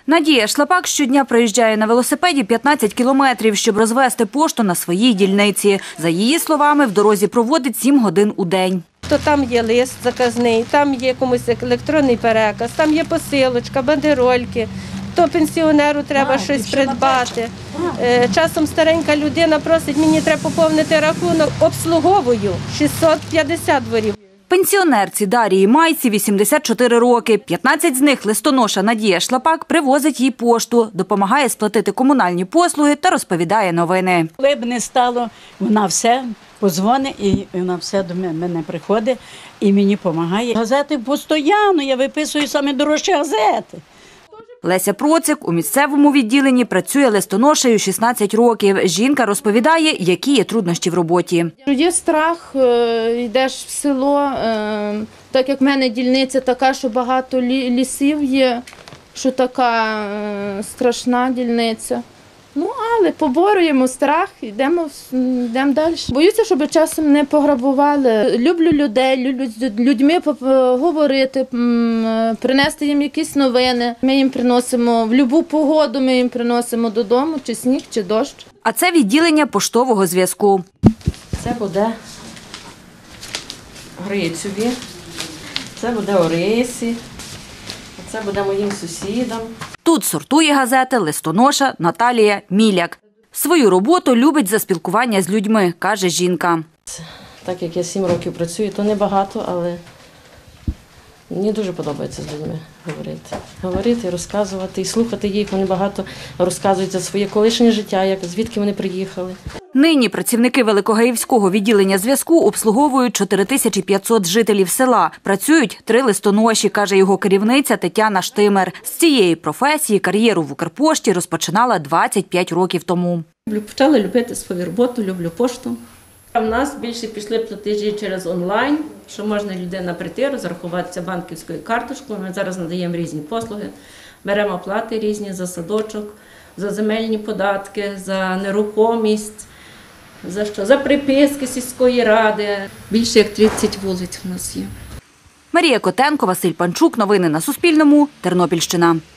Надія Шлапак щодня проїжджає на велосипеді 15 кілометрів, щоб розвести пошту на своїй дільниці. За її словами, в дорозі проводить 7 годин у день. То там є лист заказний, там є комусь електронний переказ, там є посилочка, бандерольки, то пенсіонеру треба щось придбати. Часом старенька людина просить, мені треба поповнити рахунок, обслуговую 650 дворів. Пенсіонерці Дарії Майці 84 роки. 15 з них листоноша Надія Шлапак привозить їй пошту, допомагає сплатити комунальні послуги та розповідає новини. Коли б не стало, вона все подзвонить і вона все до мене приходить і мені допомагає. Газети постійно, я виписую саме дорожчі газети. Леся Процик у місцевому відділенні працює листоношею 16 років. Жінка розповідає, які є труднощі в роботі. Є страх, йдеш в село, так як в мене дільниця така, що багато лісів є, що така страшна дільниця. Ну, але поборюємо страх, йдемо далі. Боюся, щоб часом не пограбували. Люблю людей, люблю з людьми говорити, принести їм якісь новини. Ми їм приносимо в будь-яку погоду, ми їм приносимо додому, чи сніг, чи дощ. А це відділення поштового зв'язку. Це буде Грицьові, це буде Орисі, це буде моїм сусідам. Тут сортує газети листоноша Наталія Міляк. Свою роботу любить за спілкування з людьми, каже жінка. Так як я 7 років працюю, то небагато, але мені дуже подобається з людьми говорити. Говорити, розказувати і слухати їх. Вони багато розказують за своє колишнє життя, звідки вони приїхали. Нині працівники Великогаївського відділення зв'язку обслуговують 4500 жителів села. Працюють 3 листоноші, каже його керівниця Тетяна Штимер. З цієї професії кар'єру в Укрпошті розпочинала 25 років тому. Почала любити свою роботу, люблю пошту. У нас більше пішли платежі через онлайн, що можна людина прийти, розрахуватися банківською карточкою. Ми зараз надаємо різні послуги, беремо оплати різні за садочок, за земельні податки, за нерухомість, за приписки сільської ради. Більше як 30 вулиць у нас є. Марія Котенко, Василь Панчук. Новини на Суспільному. Тернопільщина.